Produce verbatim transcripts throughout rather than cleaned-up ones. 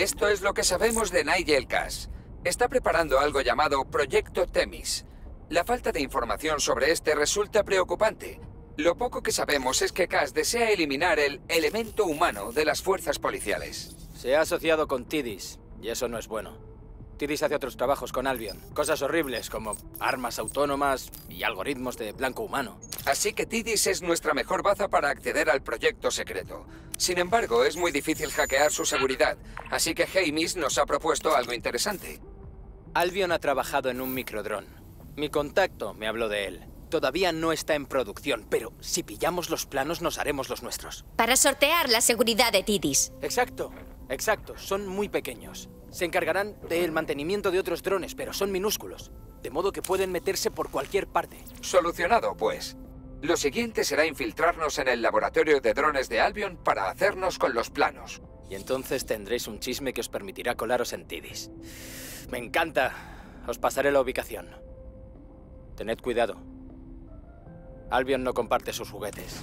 Esto es lo que sabemos de Nigel Cass. Está preparando algo llamado Proyecto Temis. La falta de información sobre este resulta preocupante. Lo poco que sabemos es que Cass desea eliminar el elemento humano de las fuerzas policiales. Se ha asociado con Tidis, y eso no es bueno. Tidis hace otros trabajos con Albion. Cosas horribles como armas autónomas y algoritmos de blanco humano. Así que Tidis es nuestra mejor baza para acceder al proyecto secreto. Sin embargo, es muy difícil hackear su seguridad, así que Hamish nos ha propuesto algo interesante. Albion ha trabajado en un microdrón. Mi contacto me habló de él. Todavía no está en producción, pero si pillamos los planos nos haremos los nuestros. Para sortear la seguridad de Tidis. Exacto, exacto. Son muy pequeños. Se encargarán del mantenimiento de otros drones, pero son minúsculos. De modo que pueden meterse por cualquier parte. Solucionado, pues. Lo siguiente será infiltrarnos en el laboratorio de drones de Albion para hacernos con los planos. Y entonces tendréis un chisme que os permitirá colaros en Tidis. Me encanta. Os pasaré la ubicación. Tened cuidado. Albion no comparte sus juguetes.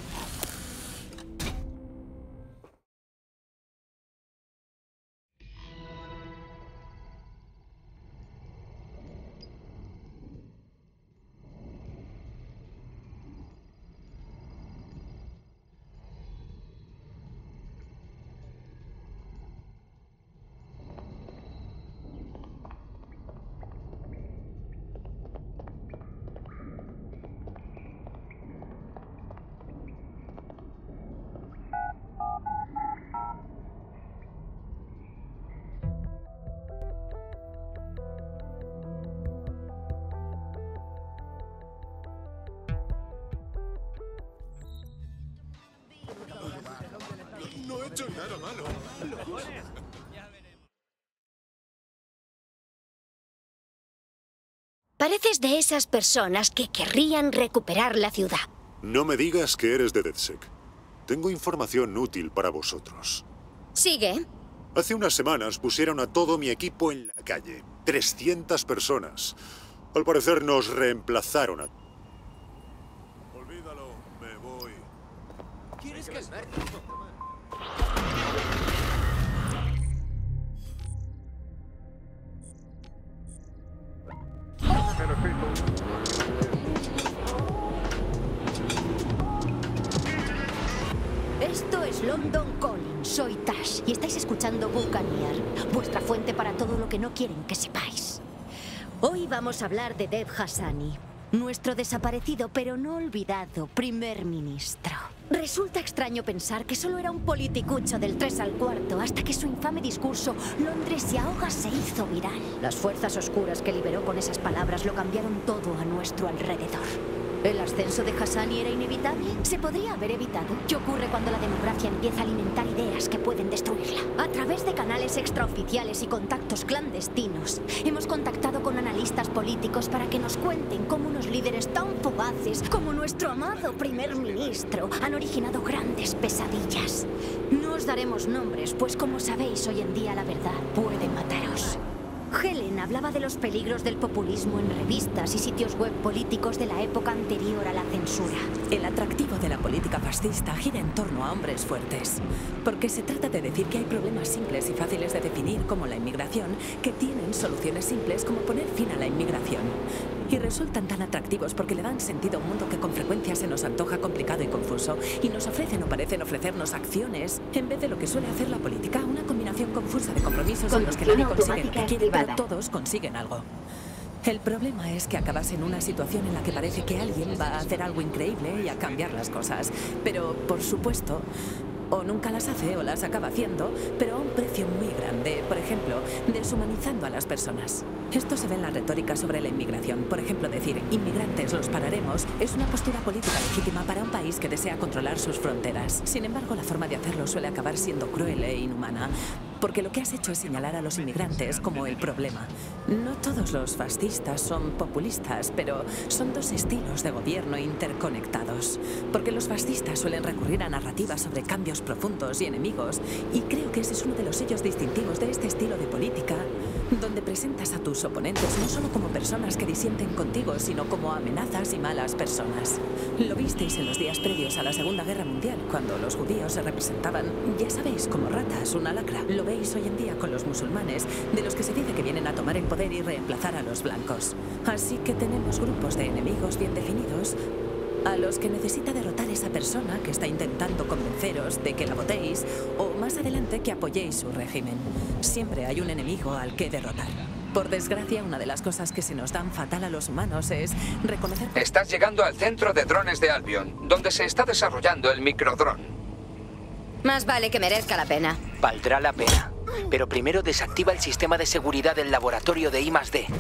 No he hecho nada malo. Pareces de esas personas que querrían recuperar la ciudad. No me digas que eres de DedSec. Tengo información útil para vosotros. Sigue. Hace unas semanas pusieron a todo mi equipo en la calle. trescientas personas. Al parecer nos reemplazaron a... Olvídalo, me voy. ¿Quieres que... Esto es London Calling. Soy Tash y estáis escuchando Buccaneer, vuestra fuente para todo lo que no quieren que sepáis. Hoy vamos a hablar de Dev Hassani, nuestro desaparecido pero no olvidado primer ministro. Resulta extraño pensar que solo era un politicucho del tres al cuarto hasta que su infame discurso «Londres se ahoga» se hizo viral. Las fuerzas oscuras que liberó con esas palabras lo cambiaron todo a nuestro alrededor. ¿El ascenso de Hassani era inevitable? ¿Se podría haber evitado? ¿Qué ocurre cuando la democracia empieza a alimentar ideas que pueden destruirla? A través de canales extraoficiales y contactos clandestinos, hemos contactado con analistas políticos para que nos cuenten cómo unos líderes tan fugaces como nuestro amado primer ministro han originado grandes pesadillas. No os daremos nombres, pues como sabéis, hoy en día la verdad puede mataros. Helen hablaba de los peligros del populismo en revistas y sitios web políticos de la época anterior a la censura. El atractivo de la política fascista gira en torno a hombres fuertes, porque se trata de decir que hay problemas simples y fáciles de definir, como la inmigración, que tienen soluciones simples como poner fin a la inmigración. Y resultan tan atractivos porque le dan sentido a un mundo que con frecuencia se nos antoja complicado y confuso, y nos ofrecen o parecen ofrecernos acciones, en vez de lo que suele hacer la política, una combinación confusa de compromisos en los que nadie consigue lo que quiere, pero todos consiguen algo. El problema es que acabas en una situación en la que parece que alguien va a hacer algo increíble y a cambiar las cosas. Pero, por supuesto, o nunca las hace o las acaba haciendo, pero a un precio muy grande. Por ejemplo, deshumanizando a las personas. Esto se ve en la retórica sobre la inmigración. Por ejemplo, decir inmigrantes los pararemos es una postura política legítima para un país que desea controlar sus fronteras. Sin embargo, la forma de hacerlo suele acabar siendo cruel e inhumana, porque lo que has hecho es señalar a los inmigrantes como el problema. No todos los fascistas son populistas, pero son dos estilos de gobierno interconectados. Porque los fascistas suelen recurrir a narrativas sobre cambios profundos y enemigos, y creo que ese es uno de los sellos distintivos de este estilo de política, donde presentas a tus oponentes no solo como personas que disienten contigo, sino como amenazas y malas personas. Lo visteis en los días previos a la Segunda Guerra Mundial, cuando los judíos se representaban, ya sabéis, como ratas, una lacra. Lo veis hoy en día con los musulmanes, de los que se dice que vienen a tomar el poder y reemplazar a los blancos. Así que tenemos grupos de enemigos bien definidos a los que necesita derrotar esa persona que está intentando convenceros de que la votéis o más adelante que apoyéis su régimen. Siempre hay un enemigo al que derrotar. Por desgracia, una de las cosas que se nos dan fatal a los humanos es reconocer... Estás llegando al centro de drones de Albion, donde se está desarrollando el microdrón. Más vale que merezca la pena. Valdrá la pena. Pero primero desactiva el sistema de seguridad del laboratorio de I más D.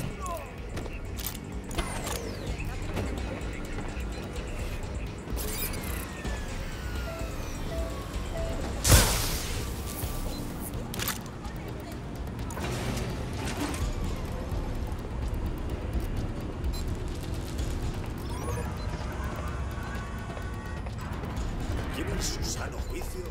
¿Tiene su sano juicio?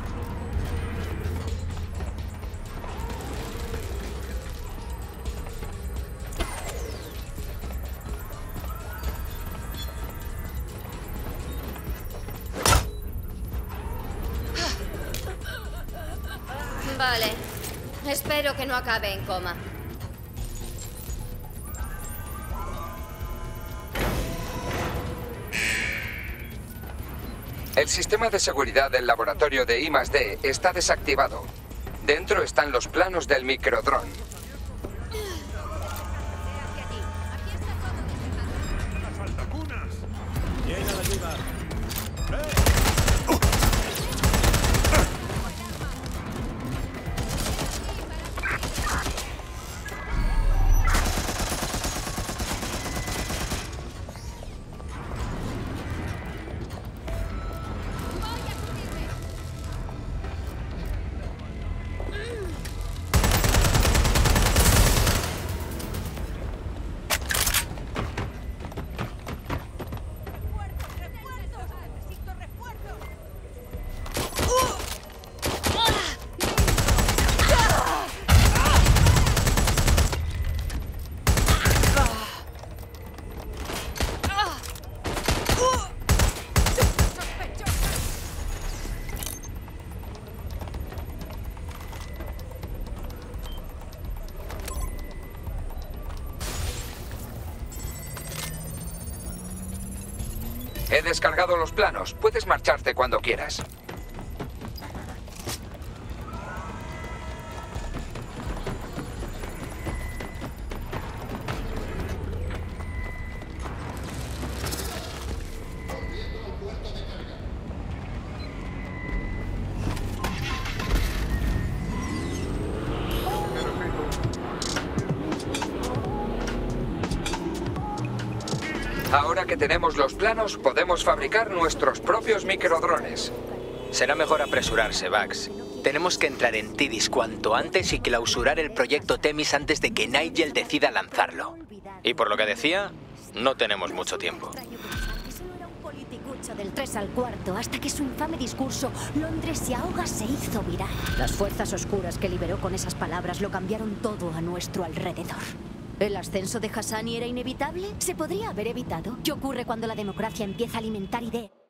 Vale. Espero que no acabe en coma. El sistema de seguridad del laboratorio de I más D está desactivado. Dentro están los planos del microdrón. He descargado los planos. Puedes marcharte cuando quieras. Ahora que tenemos los planos, podemos fabricar nuestros propios microdrones. Será mejor apresurarse, Bugs. Tenemos que entrar en Tidis cuanto antes y clausurar el proyecto Temis antes de que Nigel decida lanzarlo. Y por lo que decía, no tenemos mucho tiempo. Del tres al cuarto, hasta que su infame discurso «Londres se ahoga» se hizo viral. Las fuerzas oscuras que liberó con esas palabras lo cambiaron todo a nuestro alrededor. ¿El ascenso de Hassani era inevitable? ¿Se podría haber evitado? ¿Qué ocurre cuando la democracia empieza a alimentar ideas?